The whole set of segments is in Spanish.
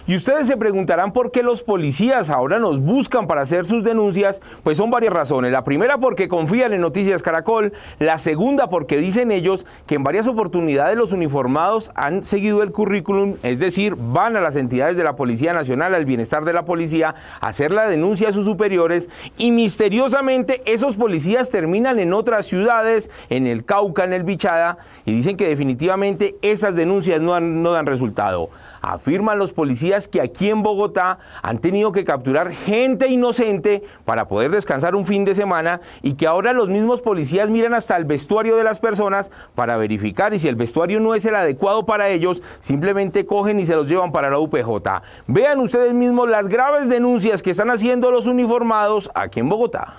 Y ustedes se preguntarán por qué los policías ahora nos buscan para hacer sus denuncias. Pues son varias razones. La primera, porque confían en Noticias Caracol. La segunda, porque dicen ellos que en varias oportunidades los uniformados han seguido el currículum, es decir, van a las entidades de la Policía Nacional, al bienestar de la policía, a hacer la denuncia a sus superiores, y misteriosamente esos policías terminan en otras ciudades, en el Cauca, en el Bichada, y dicen que definitivamente esas denuncias no dan resultado. Afirman los policías que aquí en Bogotá han tenido que capturar gente inocente para poder descansar un fin de semana, y que ahora los mismos policías miran hasta el vestuario de las personas para verificar, y si el vestuario no es el adecuado para ellos, simplemente cogen y se los llevan para la UPJ. Vean ustedes mismos las graves denuncias que están haciendo los uniformados aquí en Bogotá.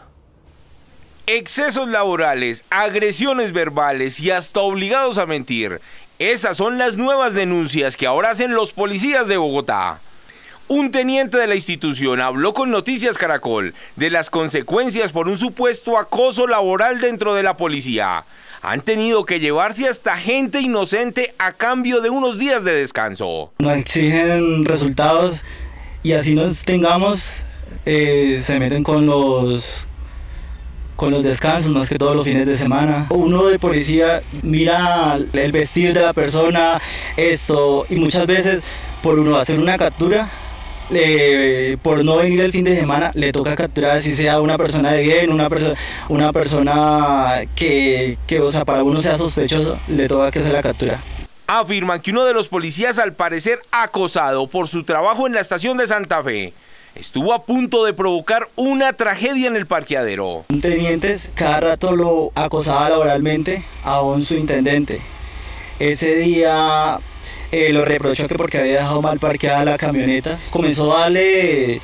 Excesos laborales, agresiones verbales y hasta obligados a mentir. Esas son las nuevas denuncias que ahora hacen los policías de Bogotá. Un teniente de la institución habló con Noticias Caracol de las consecuencias por un supuesto acoso laboral dentro de la policía. Han tenido que llevarse hasta gente inocente a cambio de unos días de descanso. Nos exigen resultados y así nos tengamos, se meten con los descansos, más que todos los fines de semana. Uno de policía mira el vestir de la persona, y muchas veces por uno hacer una captura, por no venir el fin de semana, le toca capturar, si sea una persona de bien, una persona que o sea, para uno sea sospechoso, le toca que se la captura. Afirman que uno de los policías, al parecer acosado por su trabajo en la estación de Santa Fe, estuvo a punto de provocar una tragedia en el parqueadero. Un teniente cada rato lo acosaba laboralmente a un subintendente. Ese día lo reprochó que porque había dejado mal parqueada la camioneta. Comenzó a darle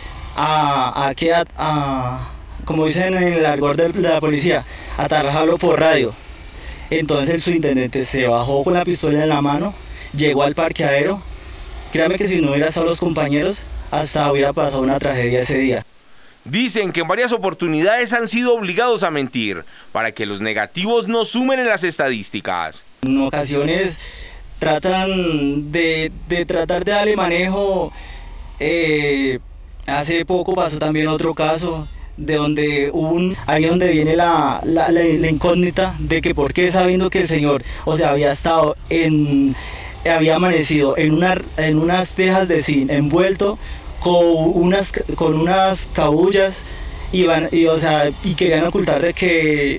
como dicen en el argot de la policía, a tarjarlo por radio. Entonces el subintendente se bajó con la pistola en la mano, llegó al parqueadero. Créame que si no hubiera estado los compañeros, hasta hubiera pasado una tragedia ese día. Dicen que en varias oportunidades han sido obligados a mentir para que los negativos no sumen en las estadísticas. En ocasiones tratan de darle manejo. Hace poco pasó también otro caso de donde ahí donde viene la incógnita de que por qué, sabiendo que el señor, o sea, había amanecido en unas tejas de zinc envuelto con unas cabullas, y querían ocultar de que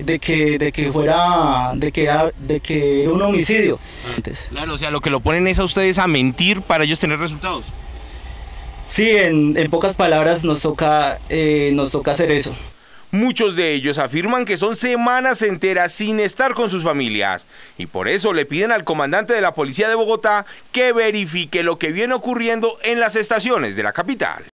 era un homicidio. Claro, o sea, lo que lo ponen es a ustedes a mentir para ellos tener resultados. Sí, en pocas palabras nos toca hacer eso. Muchos de ellos afirman que son semanas enteras sin estar con sus familias, y por eso le piden al comandante de la Policía de Bogotá que verifique lo que viene ocurriendo en las estaciones de la capital.